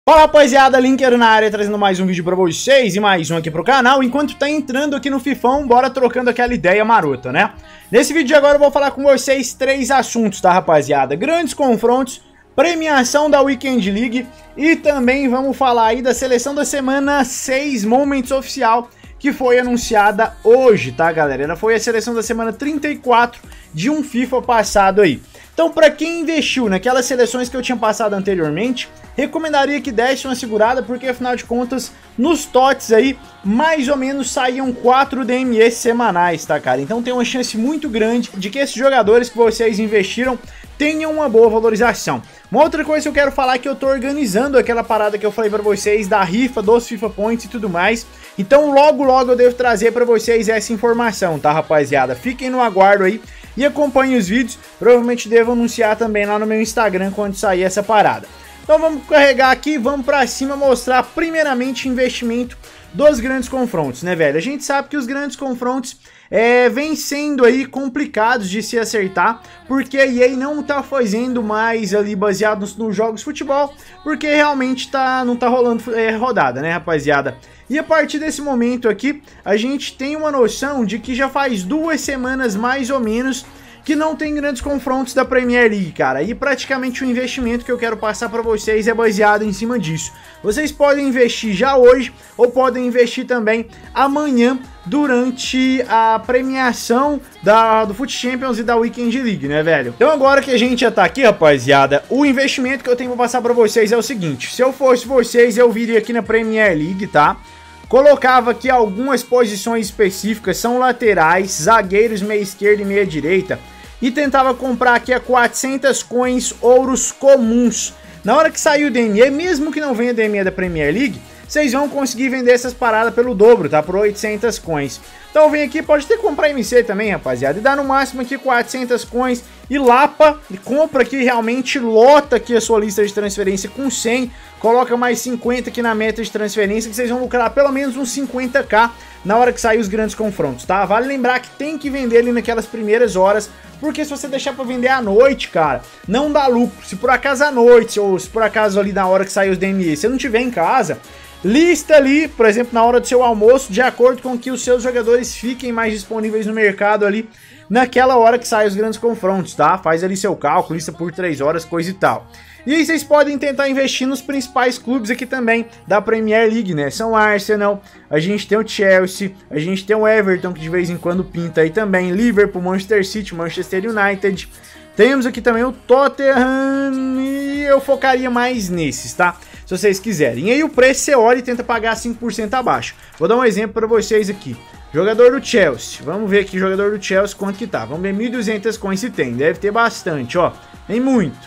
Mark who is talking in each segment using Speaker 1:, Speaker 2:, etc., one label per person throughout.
Speaker 1: Fala rapaziada, Linker na área trazendo mais um vídeo pra vocês e mais um aqui pro canal. Enquanto tá entrando aqui no Fifão, bora trocando aquela ideia marota, né? Nesse vídeo de agora eu vou falar com vocês três assuntos, tá rapaziada? Grandes confrontos, premiação da Weekend League e também vamos falar aí da seleção da semana 6 Moments oficial que foi anunciada hoje, tá galera? Ela foi a seleção da semana 34 de um FIFA passado aí. Então, para quem investiu naquelas seleções que eu tinha passado anteriormente, recomendaria que desse uma segurada, porque afinal de contas, nos TOTS aí, mais ou menos saíam 4 DMEs semanais, tá cara? Então tem uma chance muito grande de que esses jogadores que vocês investiram tenham uma boa valorização. Uma outra coisa que eu quero falar é que eu tô organizando aquela parada que eu falei pra vocês, da rifa dos FIFA Points e tudo mais. Então logo eu devo trazer pra vocês essa informação, tá rapaziada? Fiquem no aguardo aí e acompanhem os vídeos, provavelmente devo anunciar também lá no meu Instagram quando sair essa parada. Então vamos carregar aqui, vamos pra cima mostrar primeiramente investimento dos grandes confrontos, né velho? A gente sabe que os grandes confrontos vem sendo aí complicados de se acertar, porque a EA não tá fazendo mais ali baseado nos jogos de futebol, porque realmente não tá rolando rodada, né rapaziada? E a partir desse momento aqui, a gente tem uma noção de que já faz 2 semanas mais ou menos que não tem grandes confrontos da Premier League, cara. E praticamente o investimento que eu quero passar para vocês é baseado em cima disso. Vocês podem investir já hoje ou podem investir também amanhã durante a premiação do FUT Champions e da Weekend League, né, velho? Então agora que a gente já tá aqui, rapaziada, o investimento que eu tenho pra passar para vocês é o seguinte. Se eu fosse vocês, eu viria aqui na Premier League, tá? Colocava aqui algumas posições específicas, são laterais, zagueiros, meia esquerda e meia direita. E tentava comprar aqui a 400 coins ouros comuns. Na hora que sair o DME, mesmo que não venha DME da Premier League, vocês vão conseguir vender essas paradas pelo dobro, tá? Por 800 coins. Então vem aqui, pode ter que comprar MC também, rapaziada. E dá no máximo aqui 400 coins e lapa, e compra aqui, realmente lota aqui a sua lista de transferência com 100. Coloca mais 50 aqui na meta de transferência, que vocês vão lucrar pelo menos uns 50k na hora que sair os grandes confrontos, tá? Vale lembrar que tem que vender ali naquelas primeiras horas, porque se você deixar pra vender à noite, cara, não dá lucro. Se por acaso à noite, ou se por acaso ali na hora que sair os DME, você não tiver em casa, lista ali, por exemplo, na hora do seu almoço, de acordo com que os seus jogadores fiquem mais disponíveis no mercado ali, naquela hora que saem os grandes confrontos, tá? Faz ali seu cálculo, lista por 3 horas, coisa e tal. E aí vocês podem tentar investir nos principais clubes aqui também da Premier League, né? São Arsenal, a gente tem o Chelsea, a gente tem o Everton, que de vez em quando pinta aí também, Liverpool, Manchester City, Manchester United. Temos aqui também o Tottenham e eu focaria mais nesses, tá? Se vocês quiserem. E aí o preço você olha e tenta pagar 5% abaixo. Vou dar um exemplo para vocês aqui. Jogador do Chelsea. Vamos ver aqui jogador do Chelsea quanto que tá. Vamos ver 1.200 coins se tem. Deve ter bastante, ó. Tem muito.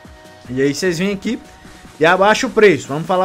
Speaker 1: E aí vocês vêm aqui e abaixa o preço. Vamos falar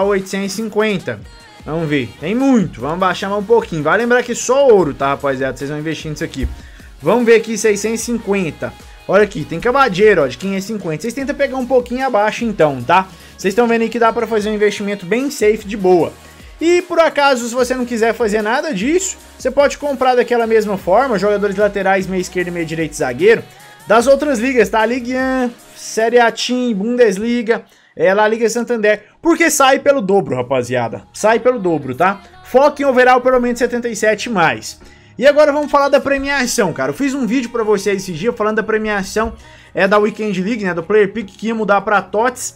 Speaker 1: 850. Vamos ver. Tem muito. Vamos baixar mais um pouquinho. Vai lembrar que só ouro, tá, rapaziada? Vocês vão investir nisso aqui. Vamos ver aqui 650. Olha aqui, tem cavadeiro, ó, de 550. Vocês tentam pegar um pouquinho abaixo então, tá? Vocês estão vendo aí que dá pra fazer um investimento bem safe, de boa. E por acaso, se você não quiser fazer nada disso, você pode comprar daquela mesma forma, jogadores laterais, meia esquerda, meia direita e zagueiro, das outras ligas, tá? Ligue 1, Série A Team, Bundesliga, La Liga Santander, porque sai pelo dobro, rapaziada. Sai pelo dobro, tá? Foca em overall pelo menos 77 mais. E agora vamos falar da premiação, cara. Eu fiz um vídeo pra vocês esse dia falando da premiação da Weekend League, né? Do Player Pick que ia mudar pra TOTS.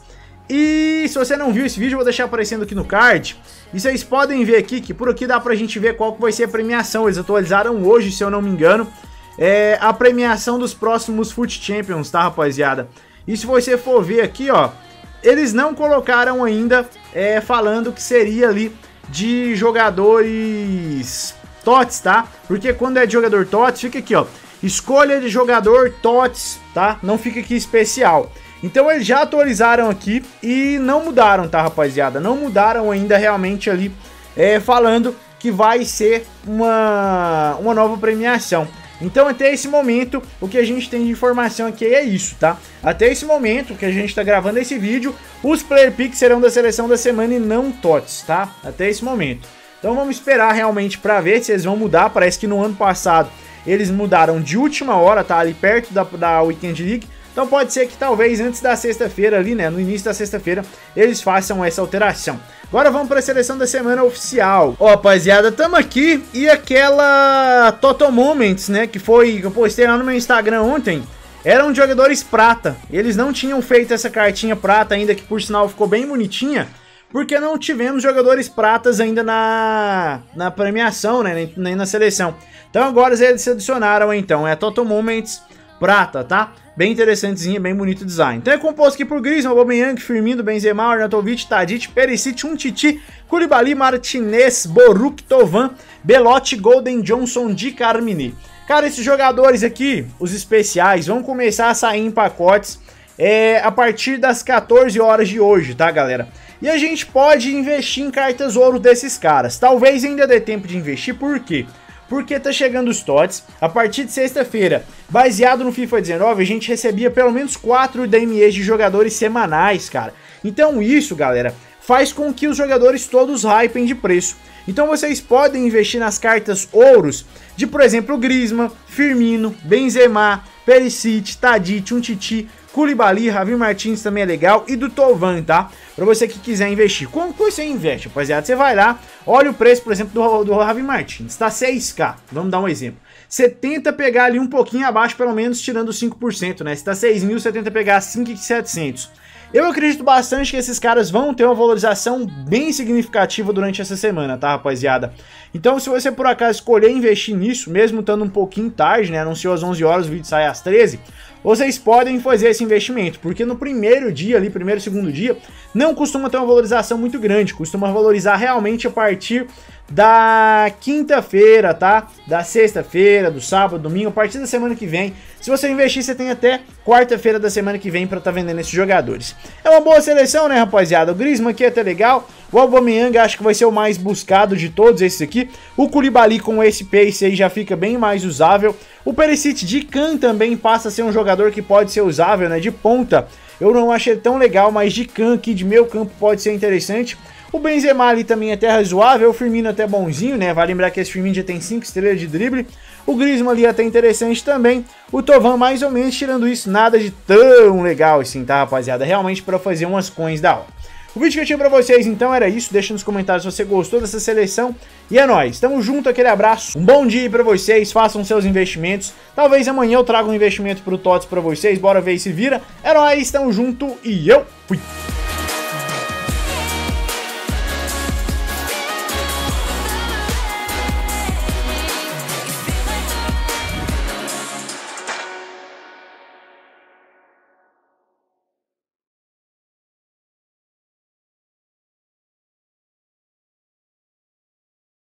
Speaker 1: E se você não viu esse vídeo, eu vou deixar aparecendo aqui no card. E vocês podem ver aqui que por aqui dá pra gente ver qual que vai ser a premiação. Eles atualizaram hoje, se eu não me engano, a premiação dos próximos FUT Champions, tá, rapaziada? E se você for ver aqui, ó, eles não colocaram ainda falando que seria ali de jogadores TOTS, tá? Porque quando é de jogador TOTS, fica aqui, ó, escolha de jogador TOTS, tá? Não fica aqui especial. Então eles já atualizaram aqui e não mudaram, tá, rapaziada? Não mudaram ainda realmente ali, falando que vai ser uma nova premiação. Então até esse momento, o que a gente tem de informação aqui é isso, tá? Até esse momento que a gente tá gravando esse vídeo, os Player Picks serão da seleção da semana e não TOTS, tá? Até esse momento. Então vamos esperar realmente para ver se eles vão mudar. Parece que no ano passado eles mudaram de última hora, tá? Ali perto da Weekend League. Então pode ser que talvez antes da sexta-feira ali, né, no início da sexta-feira, eles façam essa alteração. Agora vamos para a seleção da semana oficial. Ó, rapaziada, tamo aqui e aquela Total Moments, né, que eu postei lá no meu Instagram ontem, eram jogadores prata. Eles não tinham feito essa cartinha prata ainda, que por sinal ficou bem bonitinha, porque não tivemos jogadores pratas ainda na premiação, né, nem na seleção. Então agora eles se adicionaram, então, é a Total Moments prata, tá? Bem interessantezinha, bem bonito o design. Então é composto aqui por Griezmann, Aubameyang, Firmino, Benzema, Arnautovic, Tadic, Perisic, Umtiti, Koulibaly, Martinez, Boruk, Thauvin, Belotti, Golden, Johnson, Di Carmini. Cara, esses jogadores aqui, os especiais, vão começar a sair em pacotes a partir das 14 horas de hoje, tá, galera? E a gente pode investir em cartas ouro desses caras. Talvez ainda dê tempo de investir, por quê? Porque tá chegando os TOTS, a partir de sexta-feira, baseado no FIFA 19, a gente recebia pelo menos 4 DMEs de jogadores semanais, cara. Então isso, galera, faz com que os jogadores todos hypem de preço. Então vocês podem investir nas cartas ouros de, por exemplo, Griezmann, Firmino, Benzema, Perisic, Tadic, Umtiti, Koulibaly, Javi Martins também é legal, e do Thauvin, tá? Pra você que quiser investir. Como que você investe, rapaziada? Você vai lá, olha o preço, por exemplo, do Javi Martins, tá 6k, vamos dar um exemplo. Você tenta pegar ali um pouquinho abaixo, pelo menos tirando 5%, né? Se tá 6 mil, você tenta pegar 5.700. Eu acredito bastante que esses caras vão ter uma valorização bem significativa durante essa semana, tá, rapaziada? Então, se você por acaso escolher investir nisso, mesmo estando um pouquinho tarde, né, anunciou às 11 horas, o vídeo sai às 13, vocês podem fazer esse investimento, porque no primeiro dia ali, primeiro e segundo dia, não costuma ter uma valorização muito grande, costuma valorizar realmente a partir da quinta-feira, tá? Da sexta-feira, do sábado, domingo, a partir da semana que vem. Se você investir, você tem até quarta-feira da semana que vem pra estar vendendo esses jogadores. É uma boa seleção, né, rapaziada? O Griezmann aqui é até legal. O Aubameyang acho que vai ser o mais buscado de todos esses aqui. O Koulibaly com esse pace aí já fica bem mais usável. O Perisic de can também passa a ser um jogador que pode ser usável, né? De ponta eu não achei tão legal, mas de can aqui, de meio campo, pode ser interessante. O Benzema ali também é até razoável, o Firmino até bonzinho, né? Vale lembrar que esse Firmino já tem 5 estrelas de drible. O Griezmann ali até interessante também. O Thauvin mais ou menos, tirando isso, nada de tão legal assim, tá, rapaziada? Realmente para fazer umas coins da hora. O vídeo que eu tinha pra vocês, então, era isso. Deixa nos comentários se você gostou dessa seleção. E é nóis. Tamo junto, aquele abraço. Um bom dia aí pra vocês. Façam seus investimentos. Talvez amanhã eu traga um investimento pro TOTS pra vocês. Bora ver se vira. É nóis, tamo junto e eu fui.